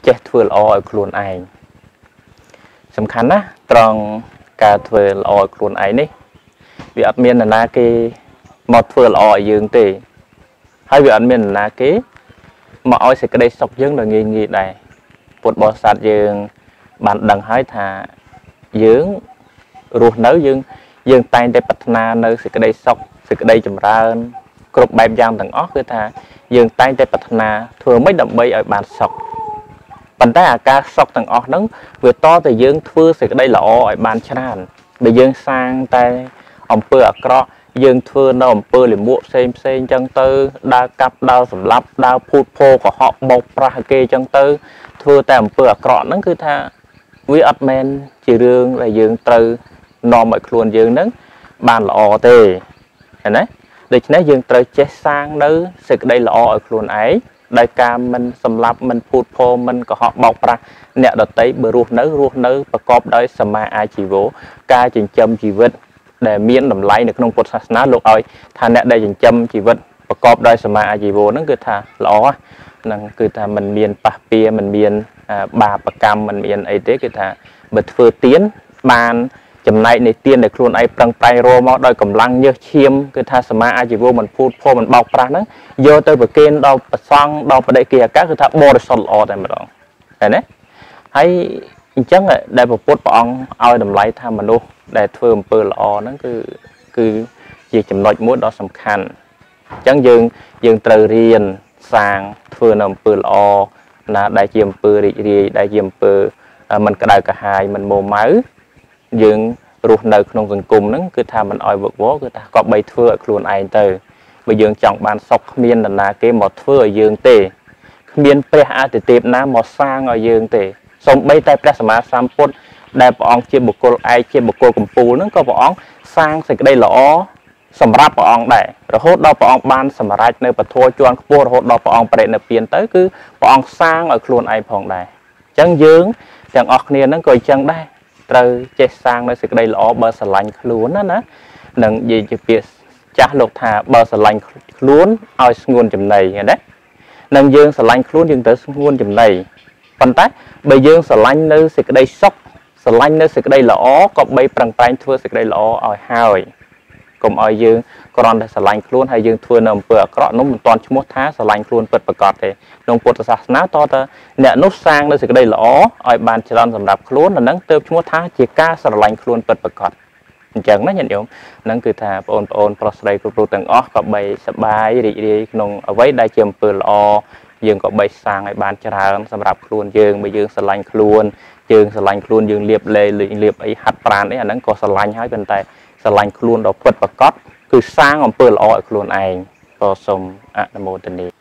ចេះធ្វើល្អឲ្យខ្លួនឯងសំខាន់ណាត្រង់ការធ្វើល្អឲ្យខ្លួនឯងនេះវាអត់មាននរណាគេមកធ្វើល្អឲ្យយើងទេហើយវាអត់មាននរណាគេមកឲ្យសេចក្តីសុខយើងដល់ងាយងាយដែរពុទ្ធបរិស័ទយើងបានដឹងហើយថាយើងរស់នៅយើងតែងតែប្រាថ្នានៅសេចក្តីសុខសេចក្តីចម្រើនគ្រប់បែបយ៉ាងទាំងអស់គឺថាយើងតែងតែប្រាថ្នាធ្វើម៉េចដើម្បីឲ្យបានសុខប៉ុន្តែអាការសុខទាំងអស់ហ្នឹងវាតតែយើងធ្វើសេចក្តីល្អឲ្យបានច្រើនបើយើងសាងតែអំពើអាក្រក់យើងធ្វើនៅអំពើលិមួកផ្សេងចឹងទៅដើរកាប់ដើរសម្លាប់ដើរភូតភរកុហកបោកប្រាស់គេចឹងទៅធ្វើតែអំពើអាក្រក់ហ្នឹងគឺថាវាអត់មែនជារឿងដែលយើងត្រូវនាំឲ្យខ្លួនយើងហ្នឹងបានល្អទេឃើញទេដូច្នេះយើងត្រូវចេះសាងនៅសេចក្តីល្អឲ្យខ្លួនឯងដោយការមិនសម្លាប់មិនភូតភរមិនកុហកបោកប្រាស់អ្នកដទៃបើរស់នៅប្រកបដោយសមាអាជីវោការចិញ្ចឹមជីវិតដែលមានតម្លៃនៅក្នុងពុទ្ធសាសនាលោកឲ្យថាអ្នកដែលចិញ្ចឹមជីវិតប្រកបដោយសមាអាជីវោហ្នឹងគឺថាល្អហ្នឹងគឺថាมันមានប៉ះពៀมันមានបាបកម្មมันមានអីទេគឺថាបើធ្វើទៀនបានចំណែកនៃទៀនដែលខ្លួនឯងប្រឹងប្រែងរកមកដោយកម្លាំងញើសឈាមគឺថាសមាអាជីវោមិនភូតភរមិនបោកប្រាស់ហ្នឹងយកទៅប្រគេនដល់ប្រសង់ដល់បដិគិអាកាសគឺថាបរិសុទ្ធល្អតែម្ដងឃើញទេហើយអញ្ចឹងដែលព្រះពុទ្ធព្រះអង្គឲ្យតម្លៃថាមនុស្សដែលធ្វើអំពើល្អហ្នឹងគឺជាចំណុចមួយដ៏សំខាន់អញ្ចឹងយើងត្រូវរៀនសាងធ្វើនៅអំពើល្អណាដែលជាអំពើរីករាយដែលជាអំពើមិនក្តៅក្រហាយមិនមួម៉ៅយើងរស់នៅក្នុងសង្គមហ្នឹងគឺថាមិនអោយវឹកវរគឺថាក៏បីធ្វើឲ្យខ្លួនឯងទៅបើយើងចង់បានសុខគ្មាននរណាគេមកធ្វើឲ្យយើងទេគ្មានព្រះអាទិទេពណាមកសាងឲ្យយើងទេសូម្បីតែព្រះសម្មាសម្ពុទ្ធដែលព្រះអង្គជាបុគ្គលឯកជាបុគ្គលកំពូលហ្នឹងក៏ព្រះអង្គសាងសេចក្តីល្អសម្រាប់ព្រះអង្គដែររហូតដល់ព្រះអង្គបានសម្រេចនៅពធជាន់ខ្ពស់រហូតដល់ព្រះអង្គបរិនិព្វានទៅគឺព្រះអង្គសាងឲ្យខ្លួនឯងផងដែរអញ្ចឹងយើងទាំងអស់គ្នាហ្នឹងក៏អញ្ចឹងដែរត្រូវចេះសាងនៅសេចក្តីល្អបើស្រឡាញ់ខ្លួនណានឹងនិយាយជាពាក្យចាស់លោកថាបើស្រឡាញ់ខ្លួនឲ្យស្ងួនចំណីឃើញទេនឹងយើងស្រឡាញ់ខ្លួនយើងត្រូវស្ងួនចំណីប៉ុន្តែបើយើងស្រឡាញ់នៅសេចក្តីសុខស្រឡាញ់នៅសេចក្តីល្អក៏បីប្រឹងប្រែងធ្វើសេចក្តីល្អឲ្យហើយកុំឲ្យយើងគ្រាន់តែស្រឡាញ់ខ្លួនហើយយើងធ្វើនៅអំពើអាក្រក់នោះមិនទាន់ឈ្មោះថាស្រឡាញ់ខ្លួនពិតប្រាកដទេក្នុងពុទ្ធសាសនាតើអ្នកនោះសាងនៅសេចក្តីល្អឲ្យបានច្រើនសម្រាប់ខ្លួនអានឹងទើបឈ្មោះថាជាការស្រឡាញ់ខ្លួនពិតប្រាកដអញ្ចឹងណាញាតិញោមហ្នឹងគឺថាបងប្អូនប្រុសស្រីគ្រប់រូបទាំងអស់ក៏បីសប្បាយរីករាយក្នុងអ្វីដែលជាអំពើល្អយើងក៏បីសាងឲ្យបានច្រើនសម្រាប់ខ្លួនយើងបើយើងស្រឡាញ់ខ្លួនយើងស្រឡាញ់ខ្លួនយើងលៀបលេលៀបអីហាត់ប្រាណអីអាហ្នឹងក៏ស្រឡាញ់ហើយប៉ុន្តែស្រឡាញ់ខ្លួនដល់ពិតប្រាកដគឺសាងអំពើល្អឲ្យខ្លួនឯងក៏សូមអនុមោទនា